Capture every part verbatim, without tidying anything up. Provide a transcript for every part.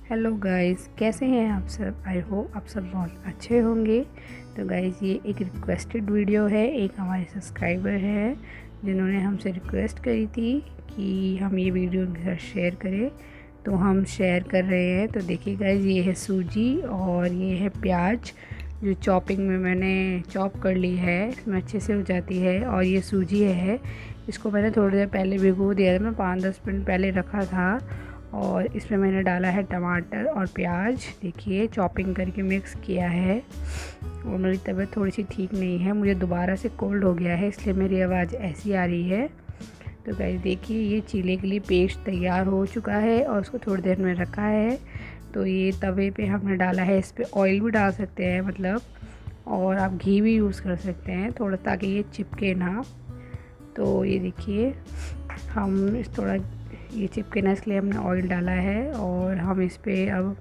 Hello guys, कैसे हैं आप सब। आई होप आप सब बहुत अच्छे होंगे। तो गाइस, ये एक रिक्वेस्टेड वीडियो है। एक हमारे सब्सक्राइबर हैं जिन्होंने हमसे रिक्वेस्ट करी थी कि हम ये वीडियो उनके साथ शेयर करें, तो हम शेयर कर रहे हैं। तो देखिए गाइस, ये है सूजी और ये है प्याज जो चॉपिंग में मैंने चॉप कर ली है, इसमें अच्छे से हो जाती है। और ये सूजी है, इसको मैंने थोड़ी देर पहले भिगो दिया था, मैं पाँच दस मिनट पहले रखा था। और इसमें मैंने डाला है टमाटर और प्याज, देखिए चॉपिंग करके मिक्स किया है। और मेरी तबीयत थोड़ी सी ठीक नहीं है, मुझे दोबारा से कोल्ड हो गया है, इसलिए मेरी आवाज़ ऐसी आ रही है। तो गाइस देखिए, ये चीले के लिए पेस्ट तैयार हो चुका है और उसको थोड़ी देर में रखा है। तो ये तवे पे हमने डाला है, इस पर ऑयल भी डाल सकते हैं मतलब, और आप घी भी यूज़ कर सकते हैं थोड़ा, ताकि ये चिपके ना। तो ये देखिए, हम इस थोड़ा ये चिपके ना इसलिए हमने ऑयल डाला है। और हम इस पे अब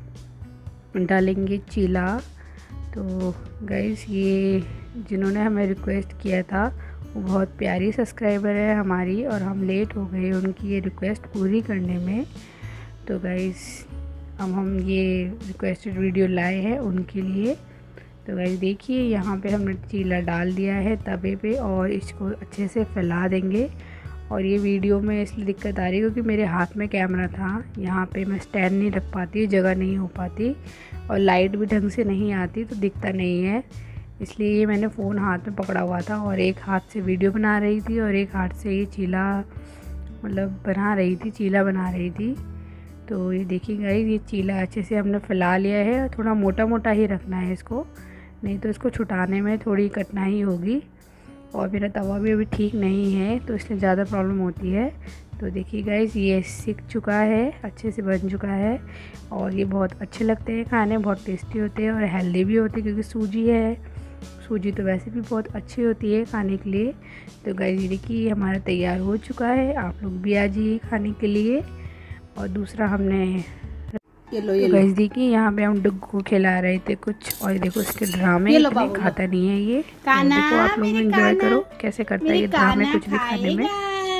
डालेंगे चीला। तो गाइस, ये जिन्होंने हमें रिक्वेस्ट किया था वो बहुत प्यारी सब्सक्राइबर है हमारी, और हम लेट हो गए उनकी ये रिक्वेस्ट पूरी करने में। तो गाइस, अब हम ये रिक्वेस्टेड वीडियो लाए हैं उनके लिए। तो गाइस देखिए, यहाँ पे हमने चीला डाल दिया है तवे पे और इसको अच्छे से फैला देंगे। और ये वीडियो में इसलिए दिक्कत आ रही है क्योंकि मेरे हाथ में कैमरा था, यहाँ पे मैं स्टैंड नहीं रख पाती, जगह नहीं हो पाती, और लाइट भी ढंग से नहीं आती तो दिखता नहीं है। इसलिए ये मैंने फ़ोन हाथ में पकड़ा हुआ था और एक हाथ से वीडियो बना रही थी और एक हाथ से ये चीला मतलब बना रही थी, चीला बना रही थी। तो ये देखिए गाइस, ये चीला अच्छे से हमने फैला लिया है। थोड़ा मोटा मोटा ही रखना है इसको, नहीं तो इसको छुटाने में थोड़ी कठिनाई होगी। और मेरा तवा भी अभी ठीक नहीं है तो इसलिए ज़्यादा प्रॉब्लम होती है। तो देखिए गाइस, ये सीख चुका है, अच्छे से बन चुका है। और ये बहुत अच्छे लगते हैं खाने, बहुत टेस्टी होते हैं और हेल्दी भी होते हैं क्योंकि सूजी है। सूजी तो वैसे भी बहुत अच्छी होती है खाने के लिए। तो गाइस ये देखिए, हमारा तैयार हो चुका है, आप लोग भी आ जाइए खाने के लिए। और दूसरा हमने ये लो, ये तो गाइस देखिए, यहाँ पे हम डुग्गू को खिला रहे थे कुछ, और देखो इसके ड्रामे इतने खाता नहीं है ये। काना, देखो आप लोग एंजॉय करो कैसे करता है ये ड्रामे कुछ भी खाने में।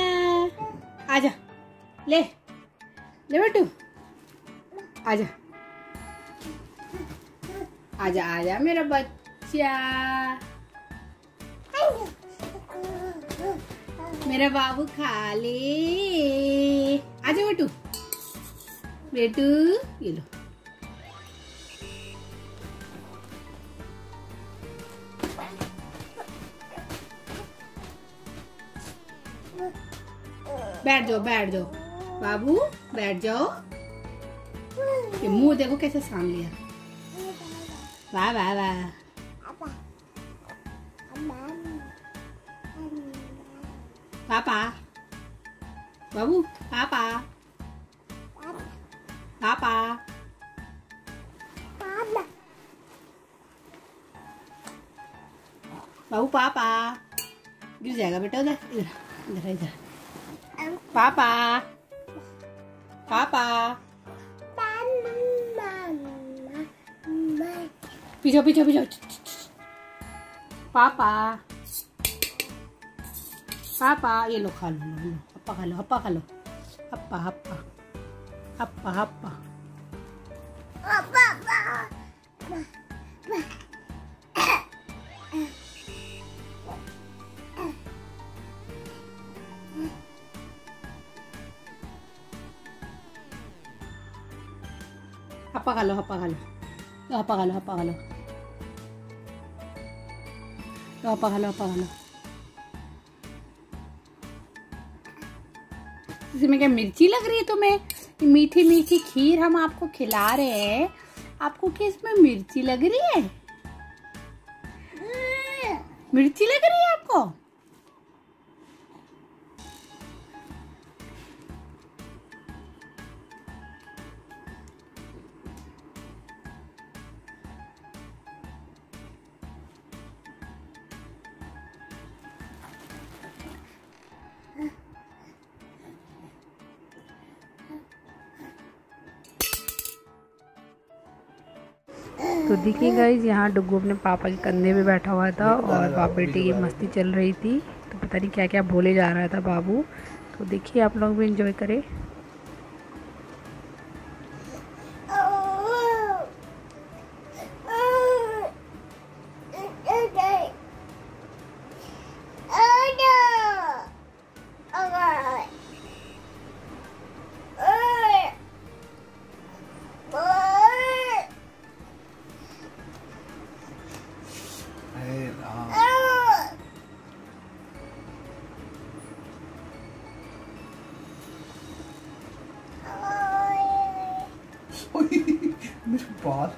आजा ले ले बेटू, आजा आजा आजा मेरा बच्चा, मेरा बाबू खा ले। आजा बेटू, बेटू ये लो। बैठ जाओ बैठ जाओ बाबू, बैठ जाओ। ये मुंह देखो कैसे साम लिया। वाह वाह वाह। पापा बाबू, पापा पापा बाबू, पापा गिर जाएगा बेटा, उधर इधर इधर इधर। पापा पापा पीछे पीछे पीछे। पापा पापा ये लो, खा लो, लो हप्पा खा लो, हप्पा खा लो, हप्पा हप्पा हप्पा हप्पा। हप्पा खा लो, हप्पा खा लो, हप्पा खा लो, हप्पा खा लो, हप्पा खा लो, हप्पा खा लो। इसमें क्या मिर्ची लग रही है तुम्हें? मीठी मीठी खीर हम आपको खिला रहे हैं, आपको क्या इसमें मिर्ची लग रही है? मिर्ची लग रही है आपको? तो देखिए गाइस, यहाँ डुग्गू अपने पापा के कंधे पे बैठा हुआ था और बाप बेटे की मस्ती चल रही थी। तो पता नहीं क्या क्या बोले जा रहा था बाबू। तो देखिए आप लोग भी एंजॉय करें। बहुत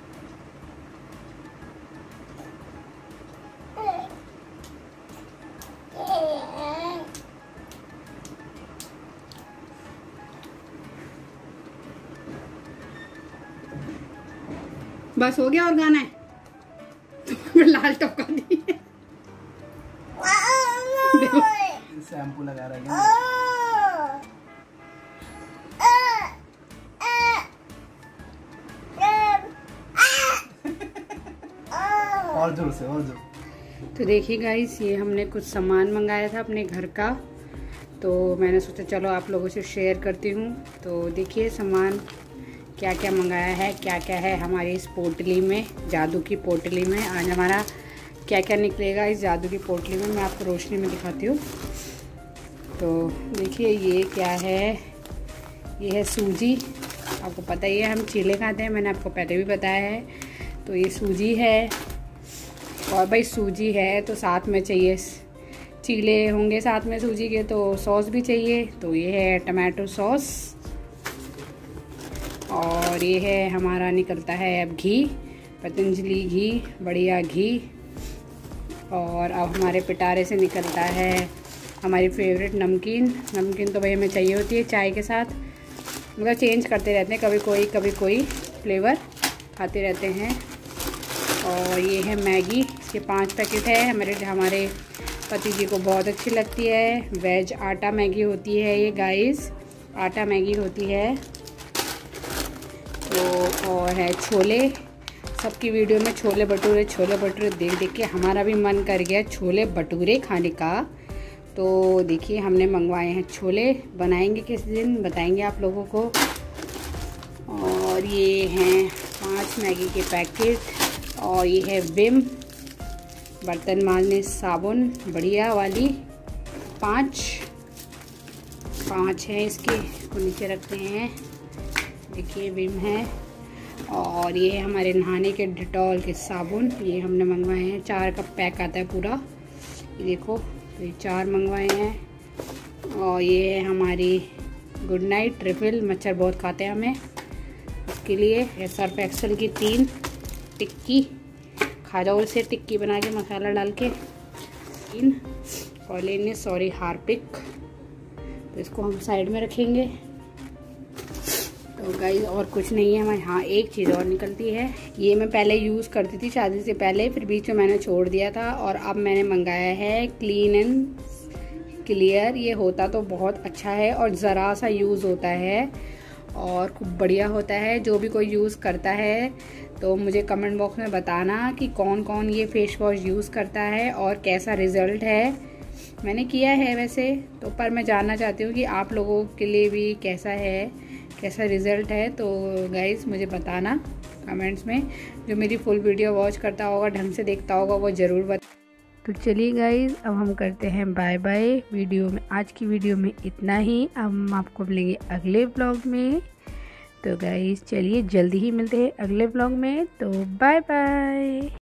बस हो गया और गाना है तो लाल टपका दी शैम्पू लगा रहा है और जोर से और जोर। तो देखिए गाइस, ये हमने कुछ सामान मंगाया था अपने घर का, तो मैंने सोचा चलो आप लोगों से शेयर करती हूँ। तो देखिए सामान क्या क्या मंगाया है, क्या क्या है हमारी इस पोटली में, जादू की पोटली में। आज हमारा क्या क्या निकलेगा इस जादू की पोटली में, मैं आपको रोशनी में दिखाती हूँ। तो देखिए ये क्या है, ये है सूजी। आपको पता ही है हम चीले खाते हैं, मैंने आपको पहले भी बताया है। तो ये सूजी है, और भाई सूजी है तो साथ में चाहिए, चीले होंगे साथ में सूजी के तो सॉस भी चाहिए। तो ये है टमाटो सॉस, और ये है हमारा निकलता है अब घी, पतंजलि घी, बढ़िया घी। और अब हमारे पिटारे से निकलता है हमारी फेवरेट नमकीन। नमकीन तो भाई हमें चाहिए होती है चाय के साथ, मतलब चेंज करते रहते हैं, कभी कोई कभी कोई फ्लेवर खाते रहते हैं। और ये है मैगी, इसके पांच पैकेट है। हमारे हमारे पति जी को बहुत अच्छी लगती है। वेज आटा मैगी होती है ये गाइस, आटा मैगी होती है। तो और है छोले, सबकी वीडियो में छोले भटूरे छोले भटूरे देख देख के हमारा भी मन कर गया छोले भटूरे खाने का। तो देखिए हमने मंगवाए हैं छोले, बनाएंगे किस दिन बताएंगे आप लोगों को। और ये हैं पांच मैगी के पैकेट, और ये है विम बर्तन मांजने साबुन बढ़िया वाली, पाँच पाँच हैं इसके, इसको नीचे रखते हैं। देखिए विम है, और ये हमारे नहाने के डिटॉल के साबुन, ये हमने मंगवाए हैं, चार का पैक आता है पूरा, ये देखो। तो ये चार मंगवाए हैं। और ये है हमारी गुड नाइट ट्रिपल, मच्छर बहुत खाते हैं हमें, उसके लिए है सर्फ एक्सेल की तीन टिक्की, खाजौल से टिक्की बना के मसाला डाल के तीन, और लेने सॉरी हार्पिक। तो इसको हम साइड में रखेंगे। तो गाइस और कुछ नहीं है हमारे। हाँ एक चीज़ और निकलती है, ये मैं पहले यूज़ करती थी शादी से पहले, फिर बीच में मैंने छोड़ दिया था, और अब मैंने मंगाया है क्लीन एंड क्लियर। ये होता तो बहुत अच्छा है और ज़रा सा यूज़ होता है और खूब बढ़िया होता है। जो भी कोई यूज़ करता है तो मुझे कमेंट बॉक्स में बताना कि कौन कौन ये फेस वॉश यूज़ करता है और कैसा रिज़ल्ट है। मैंने किया है वैसे तो, पर मैं जानना चाहती हूँ कि आप लोगों के लिए भी कैसा है, कैसा रिज़ल्ट है। तो गाइज़ मुझे बताना कमेंट्स में, जो मेरी फुल वीडियो वॉच करता होगा, ढंग से देखता होगा, वो ज़रूर बता। तो चलिए गाइज़ अब हम करते हैं बाय बाय वीडियो में। आज की वीडियो में इतना ही, अब हम आपको मिलेंगे अगले व्लॉग में। तो गाइज़ चलिए जल्दी ही मिलते हैं अगले व्लॉग में, तो बाय बाय।